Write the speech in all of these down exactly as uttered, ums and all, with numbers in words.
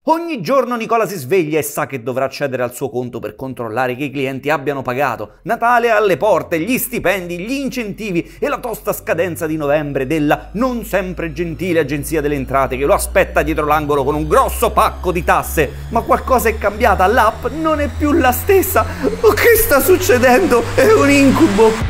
Ogni giorno Nicola si sveglia e sa che dovrà accedere al suo conto per controllare che i clienti abbiano pagato. Natale è alle porte, gli stipendi, gli incentivi e la tosta scadenza di novembre della non sempre gentile Agenzia delle Entrate che lo aspetta dietro l'angolo con un grosso pacco di tasse. Ma qualcosa è cambiata, l'app non è più la stessa. Oh, che sta succedendo? È un incubo!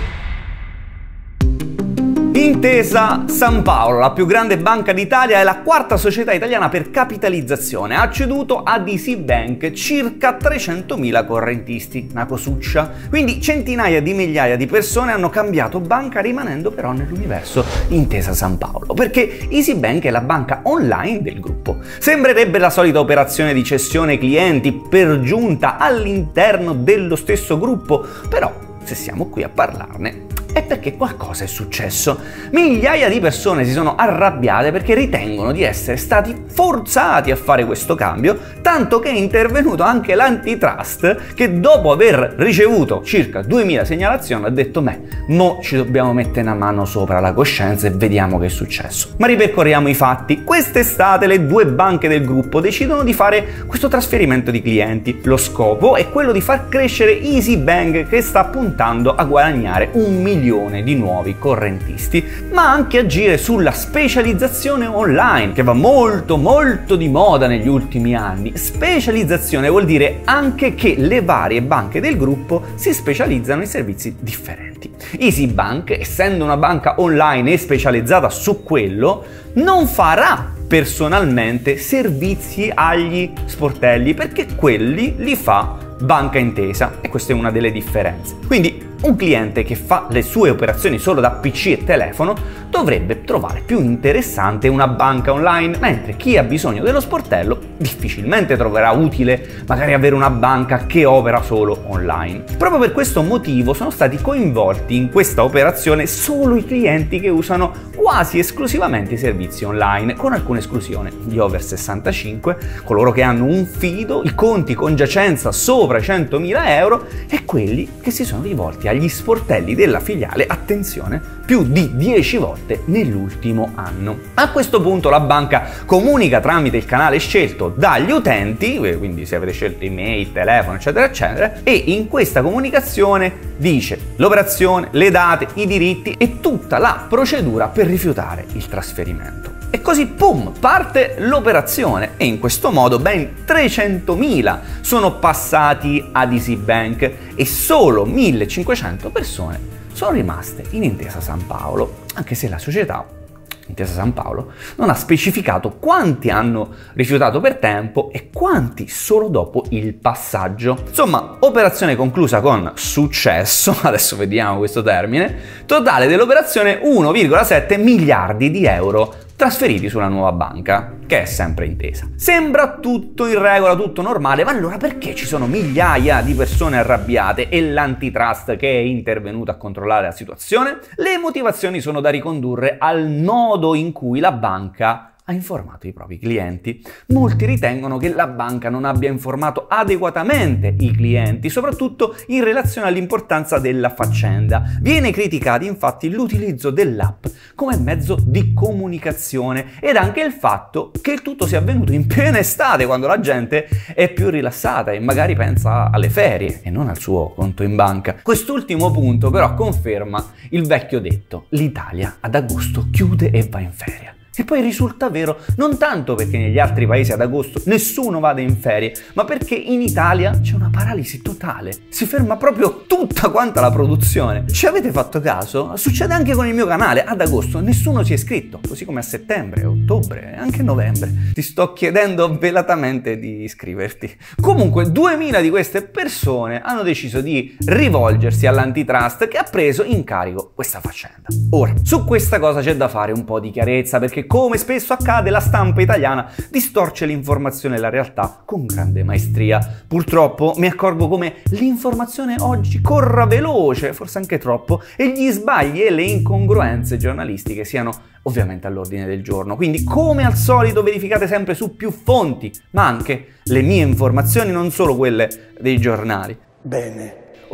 Intesa Sanpaolo, la più grande banca d'Italia e la quarta società italiana per capitalizzazione, ha ceduto ad EasyBank circa trecentomila correntisti, una cosuccia. Quindi centinaia di migliaia di persone hanno cambiato banca rimanendo però nell'universo Intesa Sanpaolo, perché EasyBank è la banca online del gruppo. Sembrerebbe la solita operazione di cessione clienti per giunta all'interno dello stesso gruppo, però se siamo qui a parlarne è perché qualcosa è successo. Migliaia di persone si sono arrabbiate perché ritengono di essere stati forzati a fare questo cambio, tanto che è intervenuto anche l'antitrust che dopo aver ricevuto circa duemila segnalazioni ha detto beh, mo ci dobbiamo mettere una mano sopra la coscienza e vediamo che è successo. Ma ripercorriamo i fatti. Quest'estate le due banche del gruppo decidono di fare questo trasferimento di clienti. Lo scopo è quello di far crescere EasyBank, che sta puntando a guadagnare un milione di nuovi correntisti, ma anche agire sulla specializzazione online che va molto molto di moda negli ultimi anni. Specializzazione vuol dire anche che le varie banche del gruppo si specializzano in servizi differenti. EasyBank, essendo una banca online e specializzata su quello, non farà personalmente servizi agli sportelli perché quelli li fa Banca Intesa e questa è una delle differenze. Quindi un cliente che fa le sue operazioni solo da P C e telefono dovrebbe trovare più interessante una banca online, mentre chi ha bisogno dello sportello difficilmente troverà utile magari avere una banca che opera solo online. Proprio per questo motivo sono stati coinvolti in questa operazione solo i clienti che usano quasi esclusivamente i servizi online, con alcune esclusioni: gli over sessantacinque, coloro che hanno un fido, i conti con giacenza sopra i centomila euro e quelli che si sono rivolti agli sportelli della filiale, attenzione, più di dieci volte nell'ultimo anno. A questo punto la banca comunica tramite il canale scelto dagli utenti, quindi se avete scelto email, telefono, eccetera, eccetera, e in questa comunicazione dice l'operazione, le date, i diritti e tutta la procedura per rifiutare il trasferimento. E così, pum, parte l'operazione e in questo modo ben trecentomila sono passati ad EasyBank e solo millecinquecento persone sono rimaste in Intesa Sanpaolo, anche se la società Intesa Sanpaolo non ha specificato quanti hanno rifiutato per tempo e quanti solo dopo il passaggio. Insomma, operazione conclusa con successo, adesso vediamo questo termine, totale dell'operazione uno virgola sette miliardi di euro trasferiti sulla nuova banca, che è sempre Intesa. Sembra tutto in regola, tutto normale, ma allora perché ci sono migliaia di persone arrabbiate e l'antitrust che è intervenuto a controllare la situazione? Le motivazioni sono da ricondurre al modo in cui la banca ha informato i propri clienti. Molti ritengono che la banca non abbia informato adeguatamente i clienti, soprattutto in relazione all'importanza della faccenda. Viene criticato infatti l'utilizzo dell'app come mezzo di comunicazione ed anche il fatto che il tutto sia avvenuto in piena estate, quando la gente è più rilassata e magari pensa alle ferie e non al suo conto in banca. Quest'ultimo punto però conferma il vecchio detto: l'Italia ad agosto chiude e va in ferie. E poi risulta vero non tanto perché negli altri paesi ad agosto nessuno vada in ferie, ma perché in Italia c'è una paralisi totale. Si ferma proprio tutta quanta la produzione. Ci avete fatto caso? Succede anche con il mio canale. Ad agosto nessuno si è iscritto, così come a settembre, ottobre e anche novembre. Ti sto chiedendo velatamente di iscriverti. Comunque, duemila di queste persone hanno deciso di rivolgersi all'antitrust che ha preso in carico questa faccenda. Ora, su questa cosa c'è da fare un po' di chiarezza, perché come spesso accade la stampa italiana distorce l'informazione e la realtà con grande maestria. Purtroppo mi accorgo come l'informazione oggi corra veloce, forse anche troppo, e gli sbagli e le incongruenze giornalistiche siano ovviamente all'ordine del giorno. Quindi, come al solito, verificate sempre su più fonti, ma anche le mie informazioni, non solo quelle dei giornali. Bene. Ora,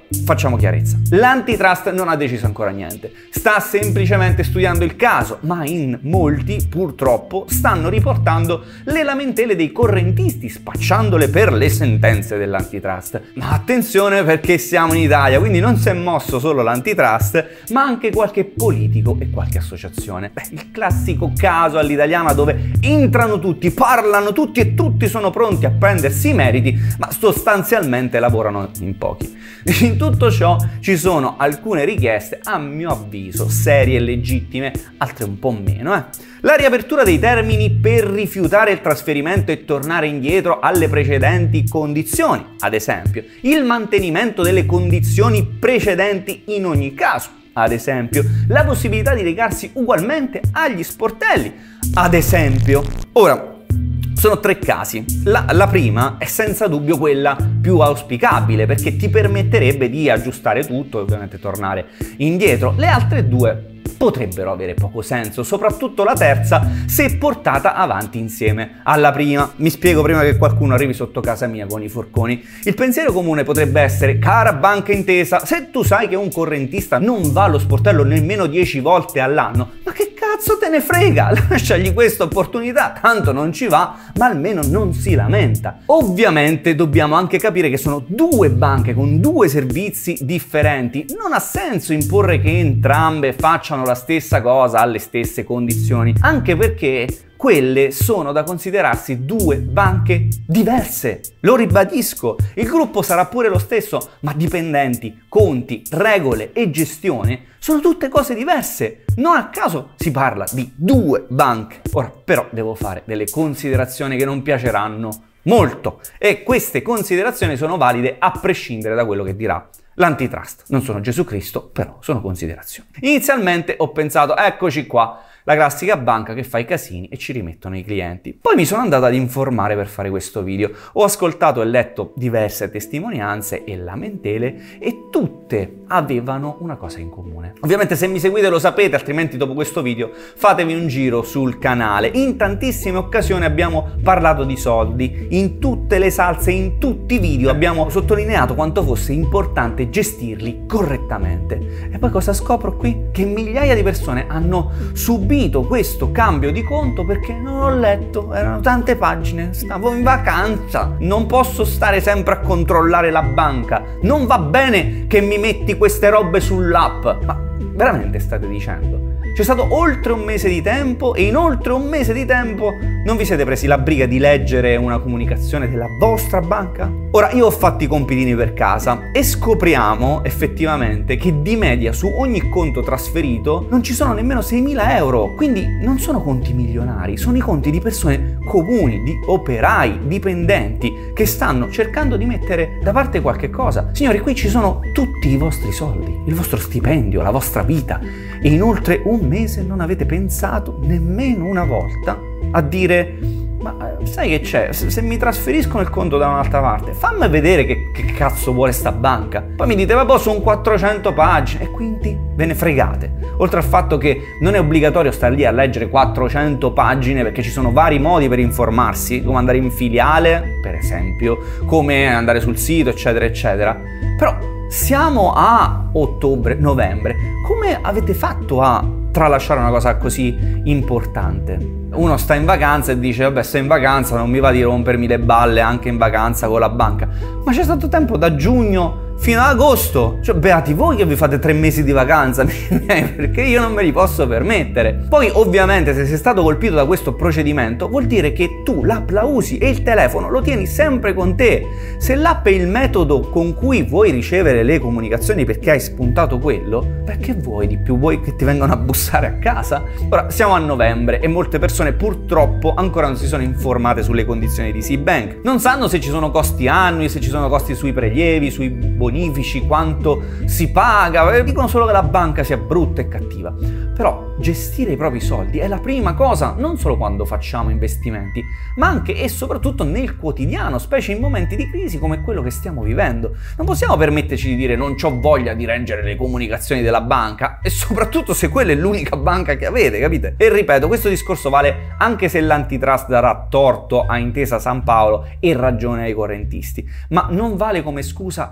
facciamo chiarezza. L'antitrust non ha deciso ancora niente, sta semplicemente studiando il caso, ma in molti purtroppo stanno riportando le lamentele dei correntisti, spacciandole per le sentenze dell'antitrust. Ma attenzione, perché siamo in Italia, quindi non si è mosso solo l'antitrust, ma anche qualche politico e qualche associazione. Beh, il classico caso all'italiana dove entrano tutti, parlano tutti e tutti sono pronti a prendersi i meriti, ma sostanzialmente lavorano in pochi. In tutto ciò ci sono alcune richieste, a mio avviso, serie e legittime, altre un po' meno. Eh. La riapertura dei termini per rifiutare il trasferimento e tornare indietro alle precedenti condizioni, ad esempio. Il mantenimento delle condizioni precedenti in ogni caso, ad esempio. La possibilità di recarsi ugualmente agli sportelli, ad esempio. Ora, sono tre casi. La, la prima è senza dubbio quella più auspicabile, perché ti permetterebbe di aggiustare tutto e ovviamente tornare indietro. Le altre due potrebbero avere poco senso, soprattutto la terza se portata avanti insieme alla prima. Mi spiego prima che qualcuno arrivi sotto casa mia con i forconi. Il pensiero comune potrebbe essere: cara Banca Intesa, se tu sai che un correntista non va allo sportello nemmeno dieci volte all'anno, ma che cazzo te ne frega? Lasciagli questa opportunità, tanto non ci va, ma almeno non si lamenta. Ovviamente dobbiamo anche capire che sono due banche con due servizi differenti. Non ha senso imporre che entrambe facciano la stessa cosa alle stesse condizioni, anche perché quelle sono da considerarsi due banche diverse. Lo ribadisco, il gruppo sarà pure lo stesso, ma dipendenti, conti, regole e gestione sono tutte cose diverse. Non a caso si parla di due banche. Ora, però, devo fare delle considerazioni che non piaceranno molto, e queste considerazioni sono valide a prescindere da quello che dirà l'antitrust. Non sono Gesù Cristo, però sono considerazioni. Inizialmente ho pensato, eccoci qua, la classica banca che fa i casini e ci rimettono i clienti. Poi mi sono andato ad informare per fare questo video. Ho ascoltato e letto diverse testimonianze e lamentele e tutte avevano una cosa in comune. Ovviamente se mi seguite lo sapete, altrimenti dopo questo video fatevi un giro sul canale. In tantissime occasioni abbiamo parlato di soldi, in tutte le salse, in tutti i video abbiamo sottolineato quanto fosse importante gestirli correttamente. E poi cosa scopro qui? Che migliaia di persone hanno subito questo cambio di conto perché non ho letto, erano tante pagine, stavo in vacanza, non posso stare sempre a controllare la banca, non va bene che mi metti queste robe sull'app. Ma veramente state dicendo? C'è stato oltre un mese di tempo e in oltre un mese di tempo non vi siete presi la briga di leggere una comunicazione della vostra banca? Ora, io ho fatto i compitini per casa e scopriamo effettivamente che di media su ogni conto trasferito non ci sono nemmeno seimila euro, quindi non sono conti milionari, sono i conti di persone comuni, di operai, dipendenti, che stanno cercando di mettere da parte qualche cosa. Signori, qui ci sono tutti i vostri soldi, il vostro stipendio, la vostra vita, e in oltre un mese non avete pensato nemmeno una volta a dire: ma sai che c'è? Se, se mi trasferiscono il conto da un'altra parte, fammi vedere che, che cazzo vuole sta banca. Poi mi dite: vabbè, sono quattrocento pagine, e quindi ve ne fregate. Oltre al fatto che non è obbligatorio stare lì a leggere quattrocento pagine, perché ci sono vari modi per informarsi, come andare in filiale, per esempio, come andare sul sito, eccetera, eccetera. Però siamo a ottobre, novembre, come avete fatto a tralasciare una cosa così importante? Uno sta in vacanza e dice: vabbè, sto in vacanza, non mi va di rompermi le balle anche in vacanza con la banca. Ma c'è stato tempo da giugno fino ad agosto, cioè beati voi che vi fate tre mesi di vacanza, perché io non me li posso permettere. Poi ovviamente se sei stato colpito da questo procedimento vuol dire che tu l'app la usi e il telefono lo tieni sempre con te. Se l'app è il metodo con cui vuoi ricevere le comunicazioni perché hai spuntato quello, perché vuoi di più? Vuoi che ti vengano a bussare a casa? Ora siamo a novembre e molte persone purtroppo ancora non si sono informate sulle condizioni di SeaBank. Non sanno se ci sono costi annui, se ci sono costi sui prelievi, sui bonifici, quanto si paga, dicono solo che la banca sia brutta e cattiva. Però gestire i propri soldi è la prima cosa, non solo quando facciamo investimenti, ma anche e soprattutto nel quotidiano, specie in momenti di crisi come quello che stiamo vivendo. Non possiamo permetterci di dire: non c'ho voglia di leggere le comunicazioni della banca, e soprattutto se quella è l'unica banca che avete, capite? E ripeto, questo discorso vale anche se l'antitrust darà torto a Intesa Sanpaolo e ragione ai correntisti, ma non vale come scusa alla pigrizia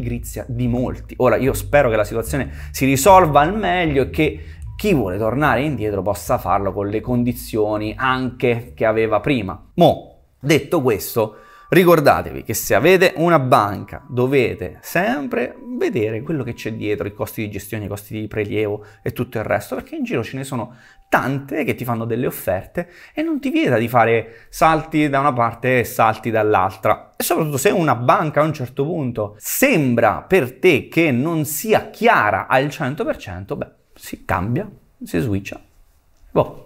pigrizia di molti. Ora, io spero che la situazione si risolva al meglio e che chi vuole tornare indietro possa farlo con le condizioni anche che aveva prima. Mo, detto questo, ricordatevi che se avete una banca dovete sempre vedere quello che c'è dietro, i costi di gestione, i costi di prelievo e tutto il resto, perché in giro ce ne sono tante che ti fanno delle offerte e non ti vieta di fare salti da una parte e salti dall'altra. E soprattutto se una banca a un certo punto sembra per te che non sia chiara al cento per cento, beh, si cambia, si switcha. Boh.